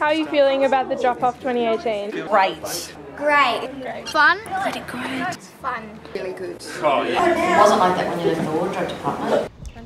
How are you feeling about the drop-off 2018? Great. Great. Fun? Pretty great. Fun. Really good. Oh, yeah. It wasn't like that when you left the wardrobe department.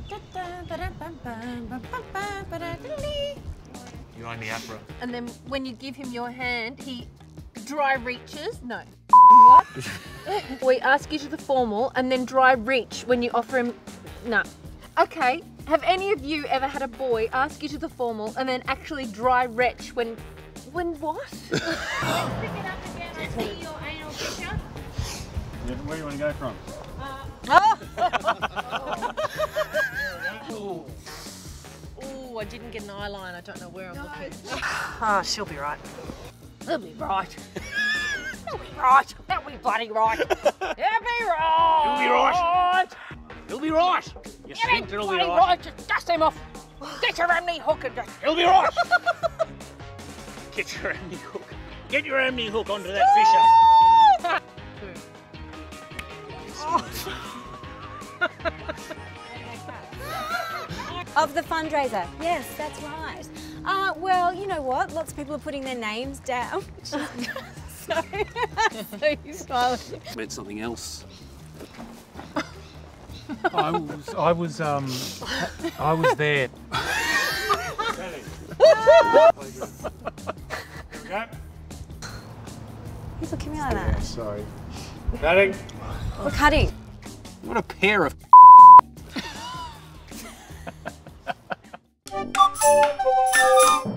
You own the Afro. And then when you give him your hand, he dry reaches. No. What? We ask you to the formal and then dry reach when you offer him. No. Okay. Have any of you ever had a boy ask you to the formal and then actually dry retch when what? Pick it up again and see your anal picture. Where do you want to go from? Oh, I didn't get an eyeline. I don't know where I'm looking. Oh, she'll be right. He'll be right. He'll be right. He'll be bloody right. He'll be right. He'll be right. He'll be right. You think it'll be right? Just dust him off. Get your amni hook and just... He'll be right. Get your amni hook. Get your amni hook onto that Of the fundraiser, yes, that's right. Well, you know what? Lots of people are putting their names down. So you smiling. Meant something else. I was there. Here we go. He's looking at me like that. Sorry. Cutting. We're cutting. What a pair of